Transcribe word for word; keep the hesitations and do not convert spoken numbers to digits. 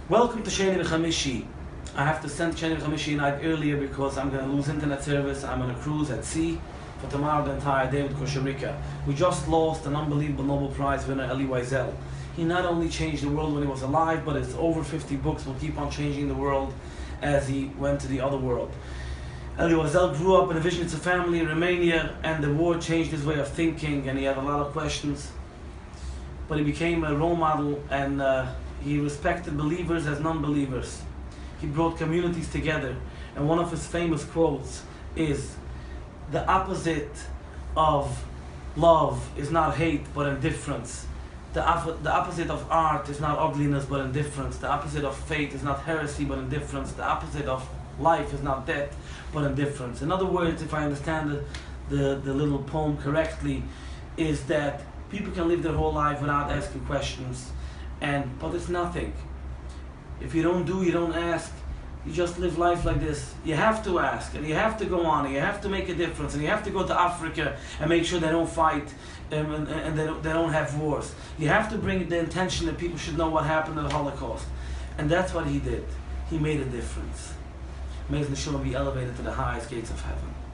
Welcome to Sheni B'Chamishi. I have to send Sheni B'Chamishi night earlier because I'm going to lose internet service. I'm on a cruise at sea for tomorrow the entire day with Costa Rica. We just lost an unbelievable Nobel Prize winner, Elie Wiesel. He not only changed the world when he was alive, but his over fifty books will keep on changing the world as he went to the other world. Elie Wiesel grew up in a Vizhnitzer family in Romania, and the war changed his way of thinking, and he had a lot of questions. But he became a role model, and uh, he respected believers as non-believers. He brought communities together, and one of his famous quotes is, "The opposite of love is not hate but indifference. The, op the opposite of art is not ugliness but indifference. The opposite of faith is not heresy but indifference. The opposite of life is not death but indifference." In other words, if I understand the, the, the little poem correctly, is that people can live their whole life without asking questions, and but it's nothing. If you don't do, you don't ask, you just live life like this. You have to ask, and you have to go on, and you have to make a difference, and you have to go to Africa and make sure they don't fight, um, and, and they, don't, they don't have wars. You have to bring the intention that people should know what happened in the Holocaust. And that's what he did. He made a difference. May his neshama be elevated to the highest gates of heaven.